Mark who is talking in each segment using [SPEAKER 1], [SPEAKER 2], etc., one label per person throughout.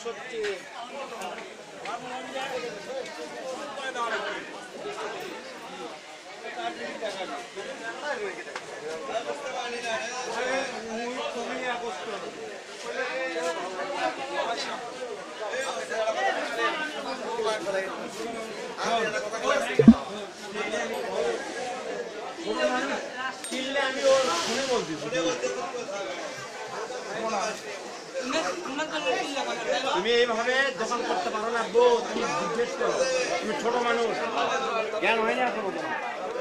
[SPEAKER 1] তুমি এইভাবে দোকান করতে পারো না বউ, তুমি জিজ্ঞেস করো, তুমি ছোট মানুষ, জ্ঞান হয় না এখনো তোমার।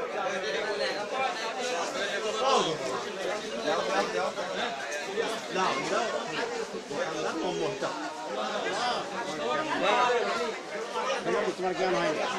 [SPEAKER 1] তোমার জ্ঞান হয় না।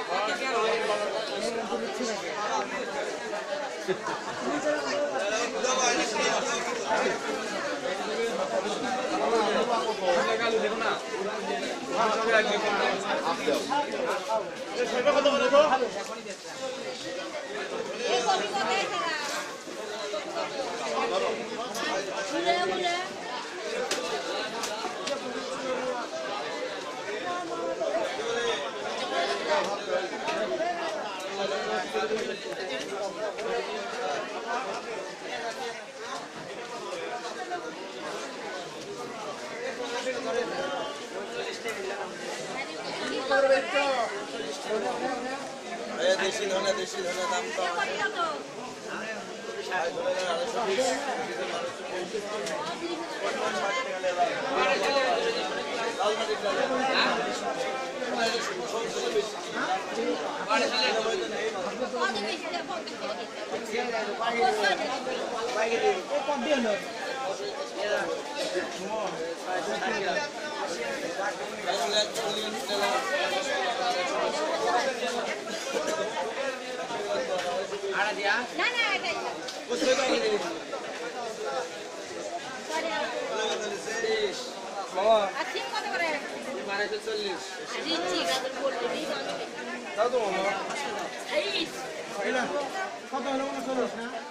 [SPEAKER 2] দেশি ধনে দাম তো
[SPEAKER 3] কত হলো 40 না